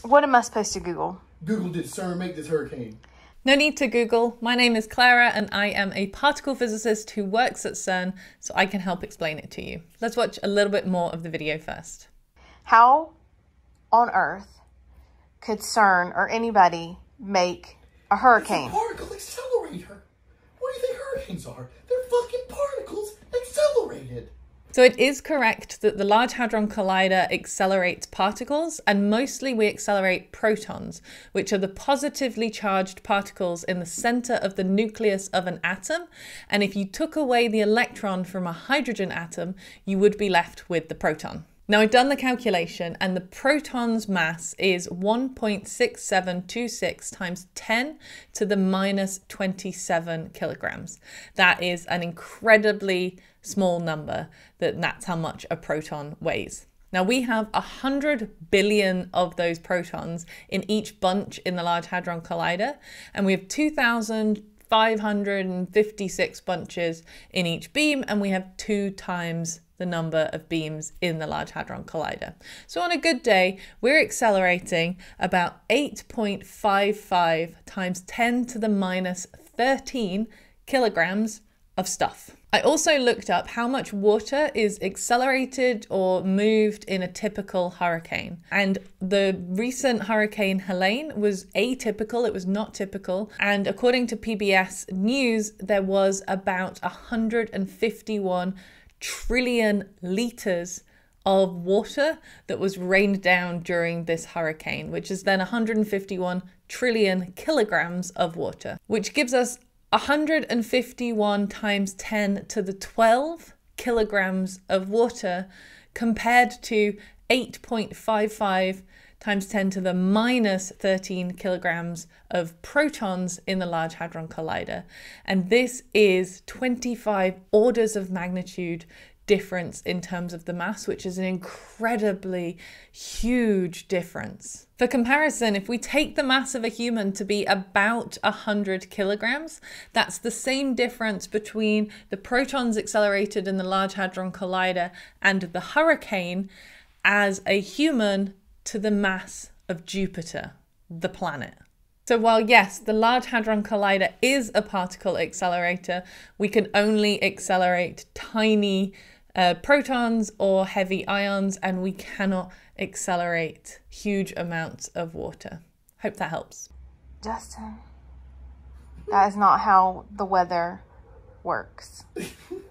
What am I supposed to Google? Google, did CERN make this hurricane? No need to Google. My name is Clara and I am a particle physicist who works at CERN, so I can help explain it to you. Let's watch a little bit more of the video first. How on earth could CERN or anybody make a hurricane? It's a particle accelerator. What do you think hurricanes are? They're fucking particles accelerated. So it is correct that the Large Hadron Collider accelerates particles, and mostly we accelerate protons, which are the positively charged particles in the center of the nucleus of an atom. And if you took away the electron from a hydrogen atom, you would be left with the proton. Now I've done the calculation and the proton's mass is 1.6726 times 10 to the minus 27 kilograms. That is an incredibly small number, that's how much a proton weighs. Now we have 100 billion of those protons in each bunch in the Large Hadron Collider, and we have 2,556 bunches in each beam, and we have 2 times the number of beams in the Large Hadron Collider. So on a good day, we're accelerating about 8.55 times 10 to the minus 13 kilograms of stuff. I also looked up how much water is accelerated or moved in a typical hurricane. And the recent Hurricane Helene was atypical, it was not typical. And according to PBS News, there was about 151 trillion liters of water that was rained down during this hurricane, which is then 151 trillion kilograms of water, which gives us 151 times 10 to the 12 kilograms of water compared to 8.55 times 10 to the minus 13 kilograms of protons in the Large Hadron Collider. And this is 25 orders of magnitude difference in terms of the mass, which is an incredibly huge difference. For comparison, if we take the mass of a human to be about 100 kilograms, that's the same difference between the protons accelerated in the Large Hadron Collider and the hurricane as a human to the mass of Jupiter, the planet. So while yes, the Large Hadron Collider is a particle accelerator, we can only accelerate tiny protons or heavy ions, and we cannot accelerate huge amounts of water. Hope that helps. Justin, that is not how the weather works.